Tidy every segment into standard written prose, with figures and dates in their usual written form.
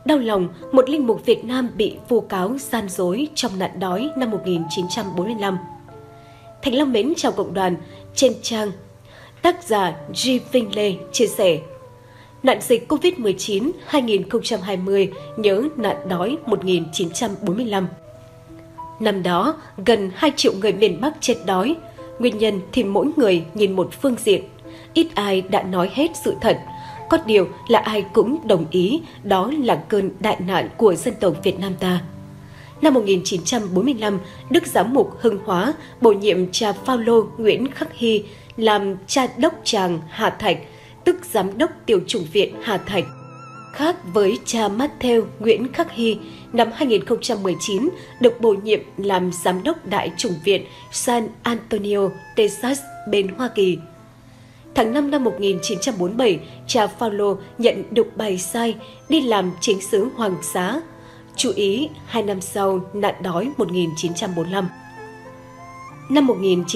Đau lòng, một linh mục Việt Nam bị vu cáo gian dối trong nạn đói năm 1945. Thành Long mến chào cộng đoàn. Trên trang, tác giả G. Vinh Lê chia sẻ: nạn dịch Covid-19 2020 nhớ nạn đói 1945. Năm đó, gần 2 triệu người miền Bắc chết đói. Nguyên nhân thì mỗi người nhìn một phương diện. Ít ai đã nói hết sự thật. Có điều là ai cũng đồng ý đó là cơn đại nạn của dân tộc Việt Nam ta. Năm 1945, Đức Giám mục Hưng Hóa bổ nhiệm cha Phaolô Nguyễn Khắc Hy làm cha đốc tràng Hà Thạch, tức giám đốc tiểu chủng viện Hà Thạch. Khác với cha Matthew Nguyễn Khắc Hy, năm 2019 được bổ nhiệm làm giám đốc đại chủng viện San Antonio, Texas, bên Hoa Kỳ. Tháng 5 năm 1947, cha Phaolô nhận được bài sai đi làm chính sứ Hoàng Xá. Chú ý, 2 năm sau nạn đói 1945. Năm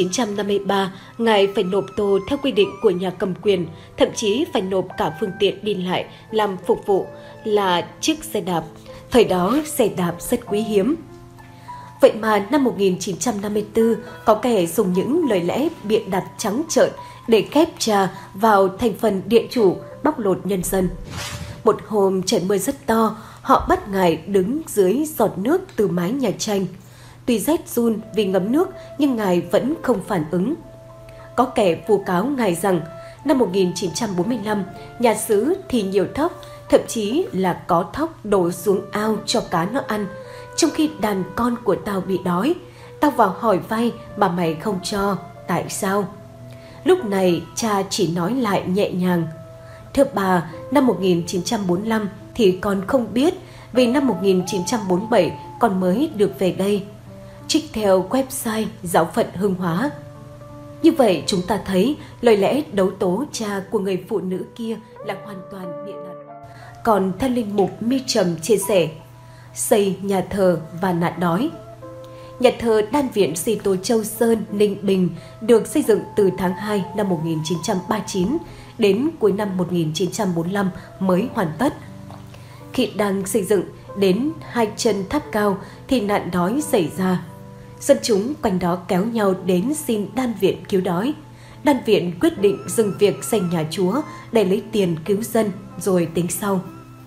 1953, Ngài phải nộp tô theo quy định của nhà cầm quyền, thậm chí phải nộp cả phương tiện đi lại làm phục vụ là chiếc xe đạp. Thời đó, xe đạp rất quý hiếm. Vậy mà năm 1954, có kẻ dùng những lời lẽ bịa đặt trắng trợn để ghép cha vào thành phần địa chủ, bóc lột nhân dân. Một hôm trời mưa rất to, họ bắt Ngài đứng dưới giọt nước từ mái nhà tranh. Tuy rét run vì ngấm nước nhưng Ngài vẫn không phản ứng. Có kẻ vu cáo Ngài rằng năm 1945, nhà xứ thì nhiều thóc, thậm chí là có thóc đổ xuống ao cho cá nó ăn, trong khi đàn con của tao bị đói. Tao vào hỏi vay mà mày không cho, tại sao? Lúc này cha chỉ nói lại nhẹ nhàng: thưa bà, năm 1945 thì con không biết, vì năm 1947 con mới được về đây. Trích theo website Giáo phận Hưng Hóa. Như vậy chúng ta thấy lời lẽ đấu tố cha của người phụ nữ kia là hoàn toàn bịa đặt. Còn theo linh mục Mi Trầm chia sẻ, xây nhà thờ và nạn đói. Nhà thờ Đan Viện Sĩ Tô Châu Sơn, Ninh Bình được xây dựng từ tháng 2 năm 1939 đến cuối năm 1945 mới hoàn tất. Khi đang xây dựng đến 2 chân tháp cao thì nạn đói xảy ra. Dân chúng quanh đó kéo nhau đến xin Đan Viện cứu đói. Đan Viện quyết định dừng việc xây nhà Chúa để lấy tiền cứu dân rồi tính sau.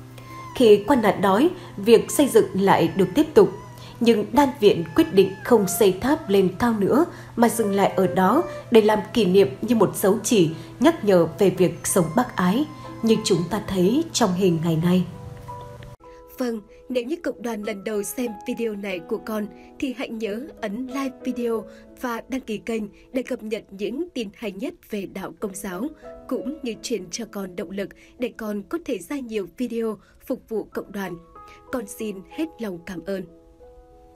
Khi qua nạn đói, việc xây dựng lại được tiếp tục. Nhưng Đan Viện quyết định không xây tháp lên cao nữa mà dừng lại ở đó để làm kỷ niệm như một dấu chỉ nhắc nhở về việc sống bác ái như chúng ta thấy trong hình ngày nay. Vâng, nếu như cộng đoàn lần đầu xem video này của con thì hãy nhớ ấn like video và đăng ký kênh để cập nhật những tin hay nhất về đạo Công giáo, cũng như truyền cho con động lực để con có thể ra nhiều video phục vụ cộng đoàn. Con xin hết lòng cảm ơn.